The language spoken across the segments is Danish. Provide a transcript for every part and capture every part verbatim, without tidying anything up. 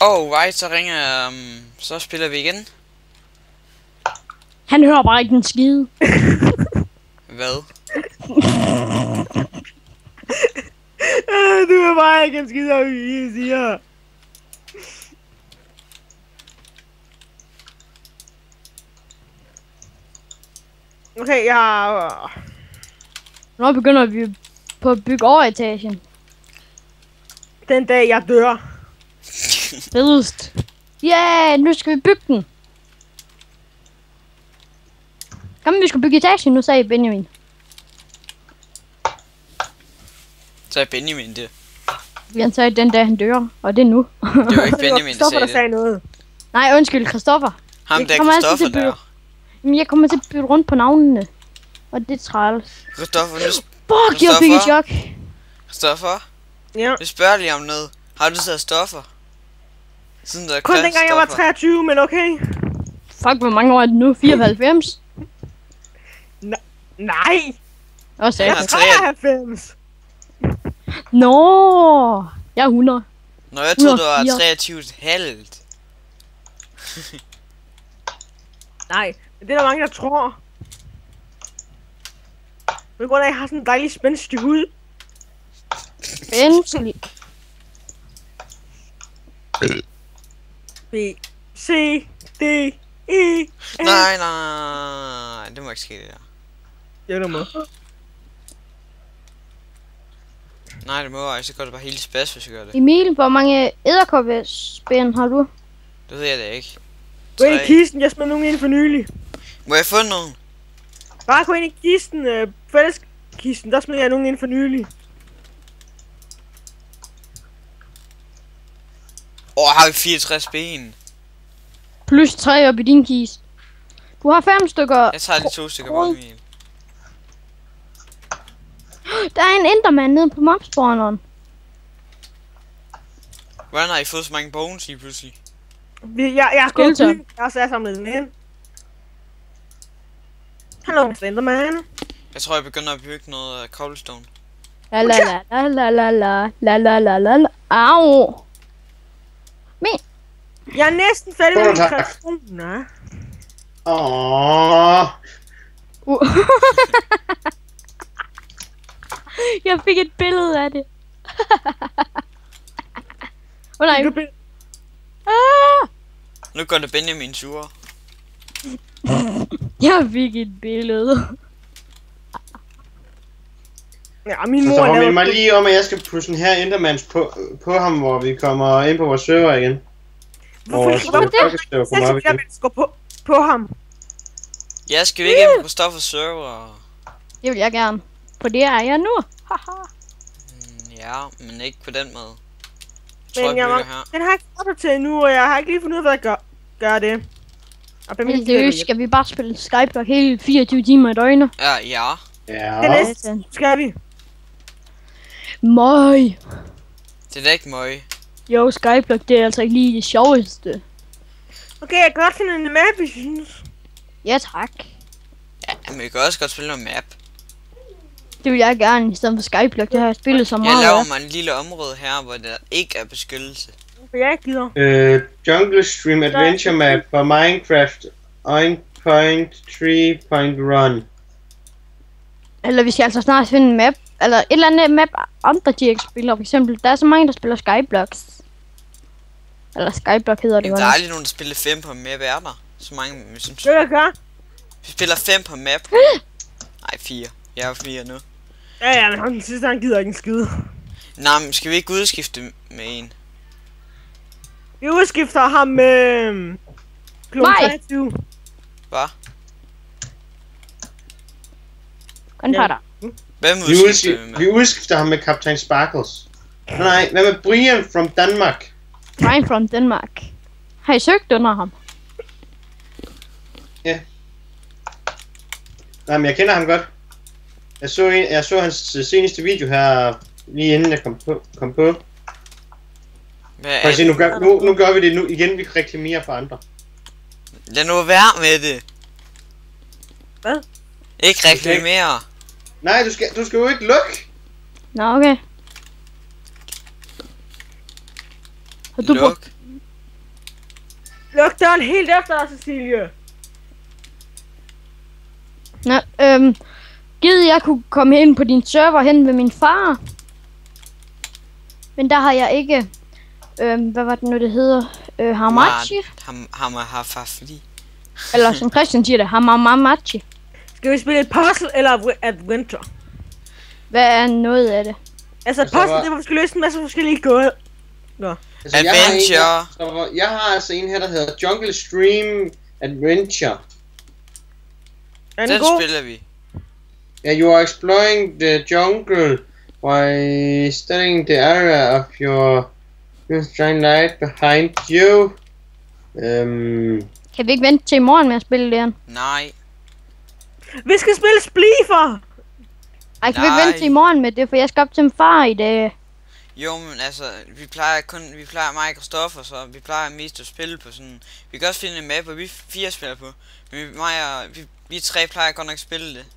Oh, right, så ringer jeg, um, så spiller vi igen. Han hører bare ikke en skide. Hvad? Du er bare ikke en skid, hvad vi siger. Okay, jeg har... Nu begynder vi på at bygge over etagen. Den dag jeg dør. Fedest. Ja, yeah, nu skal vi bygge den. Kom, vi skal bygge etagen, nu sagde Benjamin. Så er Benjamin det. Han sagde den dag han dør, og det er nu. Det var ikke Benjamin, der sagde der det. sagde noget. Nej, undskyld, Christoffer. Ham Jeg der kommer altid Christoffer til at der. Men jeg kommer til at bytte rundt på navnene. Og det er træls. Christoffer, nu, Fuck, jeg fik et chok. Christoffer, Ja. vi spørger lige om noget. Har du taget stoffer? Siden der er Kun dengang jeg var Christoffer. treogtyve, men okay. Fuck, hvor mange år er det nu? fireoghalvfems? Nej! Hvad sagde Ja. jeg? treoghalvfems! Nå, jeg er hundrede. Nå, jeg troede, du var hundrede og fire. treogtyve et halvt. Nej, men det er der mange, der tror. På grund af, at jeg har sådan en dejlig spændstig hud. Endelig. B, C, D, E, F. Nej, nej, det må ikke ske det der. Det er der må. Nej, det må jeg, så går det bare helt spas, hvis jeg gør det. Emil, hvor mange edderkoppespænd har du? Det ved jeg da ikke. Gå ind i Tre. kisten, jeg smed nogen ind for nylig. Må jeg få nogen? Bare gå ind i kisten, øh, fælleskisten, der smed jeg nogen ind for nylig. Åh, oh, har vi fireogtres ben? Plus tre op i din kiste. Du har fem stykker. Jeg tager de to stykker på min. Der er en enderman nede på mobspawneren. Hvordan har I fået så mange bones lige pludselig? Vi, jeg, jeg har gået Skeleton. by, jeg har sat samlet den ind. Hallo, Slenderman. Jeg tror, jeg begynder at bygge noget af cobblestone. La la la la la la la la la la la. Au. Men. Jeg er næsten færdig med min Tak. kreation. Nå. Åh, Uh. Jeg fik et billede af det. Åh oh, nej. Du be- Ah. Nu går det Benjamin sure. Jeg fik et billede. Ja, min mor Christoffer, mind lavede... mig lige om, at jeg skal putte den her Endermans på, på ham, hvor vi kommer ind på vores server igen. Hvorfor, Vores hvorfor det? folkeserver kommer op igen. Jeg skal på, på ham. Jeg skal vi ikke ind på Christoffers server? Det vil jeg gerne. På det er jeg nu. Haha. Mm, ja, men ikke på den måde. Men Jeg tror, jeg jeg bygger var, her. den har jeg ikke opdateret endnu, og jeg har ikke lige fundet ud af, hvad jeg gør, gør det. Og hvem Helt giver seriøst, det? skal vi bare spille Skyblock hele fireogtyve timer i døgnet? Ja, ja. Ja. Det næste skal vi. Møj. Det er da ikke møg. Jo, Skyblock, det er altså ikke lige det sjoveste. Okay, jeg kan godt finde en map, hvis I synes. Ja, tak. Ja, men vi kan også godt spille noget map. Det vil jeg gerne, i stedet for Skyblock. Det har jeg spillet så Jeg meget laver af. mig en lille område her, hvor der ikke er beskyttelse. For jeg ikke gider. Øh, Jungle Stream Adventure Map for Minecraft on point three point run. Eller vi skal altså snart finde en map. Eller et eller andet map, andre G X spiller. For eksempel, der er så mange, der spiller Skyblocks. Eller Skyblock hedder det. Jamen, der godt. er aldrig nogen, der spiller fem på map, er der? Så mange, vi synes. Det vil jeg gøre. Vi spiller fem på map. Nej, fire. Jeg er fire nu. Ja, ja, men han, den sidste, han gider ikke en skide. Nej, men skal vi ikke udskifte med en? Vi udskifter ham med... Klon Nej. treogtyve. Hvad? Kun Ja. ja. der. Hvem Vi, udskifter vi udskifter, med? vi udskifter ham med Kaptajn Sparkles. Nej, hvad med Brian from Danmark? Brian from Denmark. Har I søgt under ham? Nej, men jeg kender ham godt. Jeg så, en, jeg så hans øh, seneste video her, lige inden jeg kom på. Kom på. Hvad Prøv er at se, nu gør, nu, nu gør vi det nu igen, vi reklamerer for andre. Lad nu være med det. Hvad? Ikke reklamere. Nej, du skal, du skal jo ikke lukke. Nå, okay. Har du brugt, Luk. Luk døren helt efter dig, Cecilie. Nå, øhm, givet jeg kunne komme ind på din server hen ved min far. Men der har jeg ikke, øhm, hvad var det nu det hedder, øh, Hamachi? Ham, ham har fafli. Eller som Christian siger det, Hamamachi. Skal vi spille et puzzle eller adventure? Hvad er noget af det? Altså et Altså, puzzle, hvor- det er, hvor vi skal løse en masse forskellige gåder. Nå. Altså, jeg har, en, Adventure. der, jeg har altså en her, der hedder Jungle Stream Adventure. Er den Den god? spiller vi. Yeah, you are exploring the jungle by studying the area of your shine light behind you. Um, Kan vi ikke vente til i morgen med at spille det her? Nej. Vi skal spille Spleefer! Ej, kan vi ikke Nej. vente til i morgen med det, for jeg skal op til min far i dag. Jo, men altså, vi plejer kun, vi plejer mig og Christoffer, så vi plejer mest at spille på sådan, vi kan også finde en map, hvor vi fire spiller på, men vi, mig og, vi, vi tre plejer godt nok at spille det.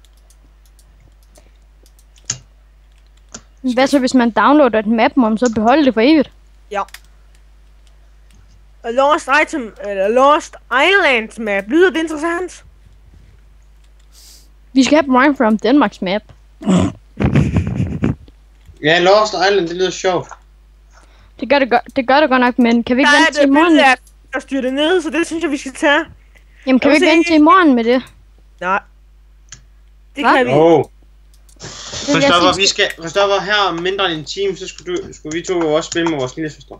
Hvad så hvis man downloader et map, må man så beholde det for evigt? Ja. A Lost Item, eller Lost Islands map. Lyder det interessant? Vi skal have Minecraft Danmarks map. ja, Lost Island, det lyder sjovt. Det gør det, godt, det gør det godt nok, men kan vi ikke Der er vente til i det morgen? billede af at styre det ned, så det synes jeg, vi skal tage. Jamen kan vi Jeg ikke vil vente se- til i morgen med det? Nej. Det Hva? kan vi. Åh. Oh. Det vil jeg Christoffer, sige- vi skal, Christoffer, her om mindre end en time, så skulle, du, skulle vi to jo også spille med vores lille søster.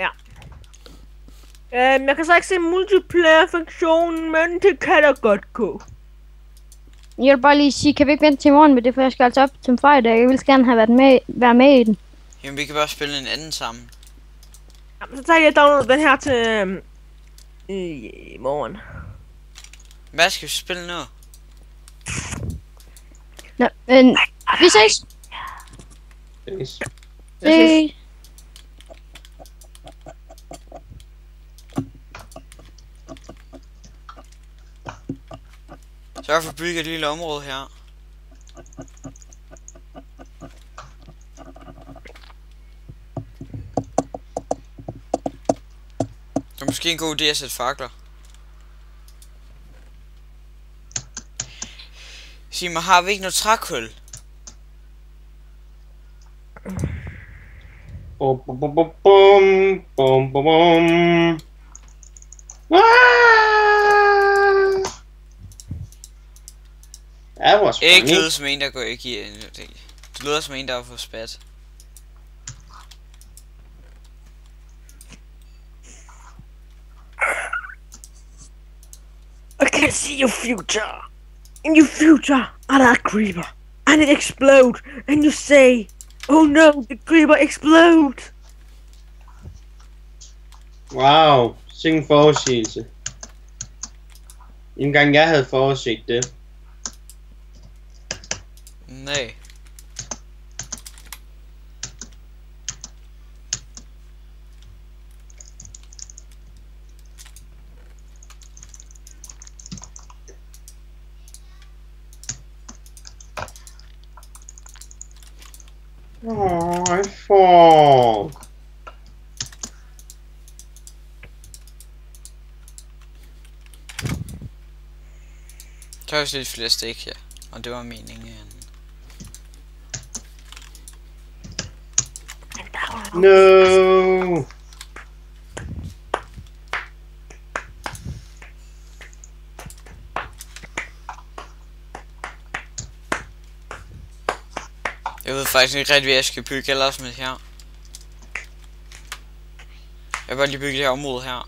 Øhm, jeg kan så ikke se multiplayer-funktionen, men det kan da godt gå. Jeg vil bare lige sige, kan vi ikke vente til i morgen med det, for jeg skal altså op til en far i dag. Jeg vil gerne have været med, være med i den. Jamen, vi kan bare spille en anden sammen. Jamen, så tager jeg download den her til øhm, i morgen. Hvad skal vi spille nu? Nå, men vi ses. Yes. Det... Sørg for at bygge et lille område her. Det er måske en god idé at sætte fakler. Sig mig, har vi ikke noget trækul? Bum, bum, bum, bum, bum, bum, bum, bum. Ah! That was Ikke funny. lyder som en, der går ikke i en ting. Det lyder som en, der har fået spat. I can see your future. In your future, are that creeper. And it explode. And you say, oh no, the creeper explode. Wow, sikke en forudsigelse. Ikke engang jeg havde forudset det. Nej. Oh, I fall. Der er også lidt flere stik her. Og det var meningen. No. Jeg ved faktisk ikke rigtig, hvad jeg skal bygge ellers med her. Jeg vil bare lige bygge det her område her.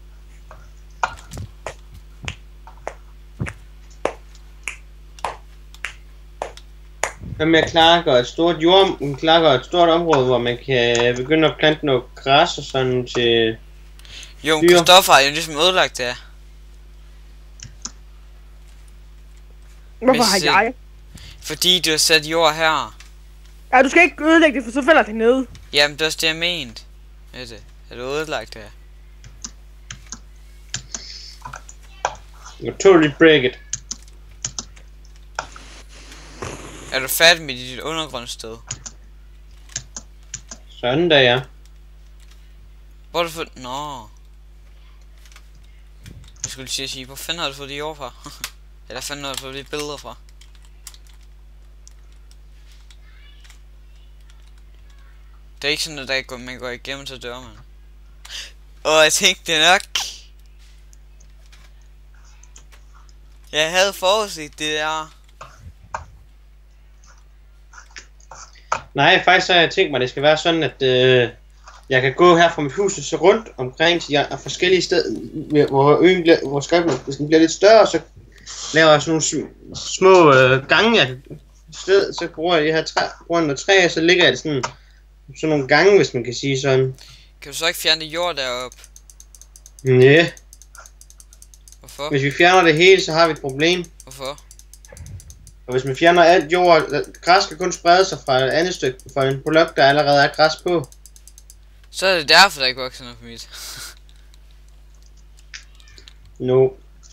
Hvad med at klargøre et stort jord, klargøre et stort område, hvor man kan begynde at plante noget græs og sådan til... Jo, Dyr. Christoffer har jo ligesom ødelagt det her. Hvorfor har Hvis, øh, jeg? Fordi du har sat jord her. Ja, du skal ikke ødelægge det, for så falder det ned. Jamen, det er også det, jeg mente. Med det. Er du ødelagt det her? You totally break it. Er du færdig med dit undergrundssted? Sådan der, ja. Hvor har du fået... Nå. Jeg skulle lige sige, hvor fanden har du fået de ord fra? Eller fanden har du fået de billeder fra? Det er ikke sådan, at der ikke går, man går igennem til døren, man. Åh, jeg tænkte det nok. Jeg havde forudset det der. Nej, faktisk har jeg tænkt mig, at det skal være sådan, at øh, jeg kan gå her fra mit hus og så rundt omkring til jeg er forskellige steder, hvor øen bliver, hvor skabene bliver lidt større, så laver jeg sådan nogle sm- små øh, gange, jeg sted, så bruger jeg de her træ, bruger noget træ, og så ligger jeg det sådan, sådan nogle gange, hvis man kan sige sådan. Kan du så ikke fjerne det jord deroppe? Næh. Hvorfor? Hvis vi fjerner det hele, så har vi et problem. Hvorfor? Og hvis man fjerner alt jord, græs kan kun sprede sig fra et andet stykke, fra en blok, der allerede er græs på. Så er det derfor, der ikke vokser noget på mit. No.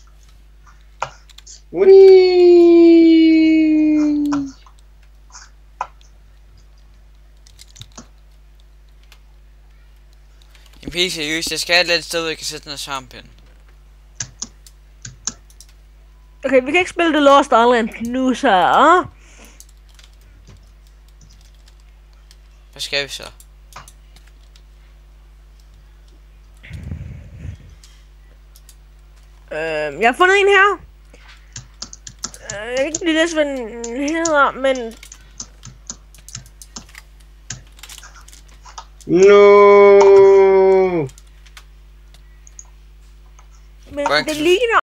Whee! En helt seriøst, jeg skal have et eller andet sted, hvor jeg kan sætte den her charmpind. Okay, vi kan ikke spille The Lost Island nu, så... Ah? Hvad skal vi så? Øh, jeg har fundet en her. Øh, jeg kan ikke lige læse, hvad den hedder, men... No. Men Hvordan det kan du- ligner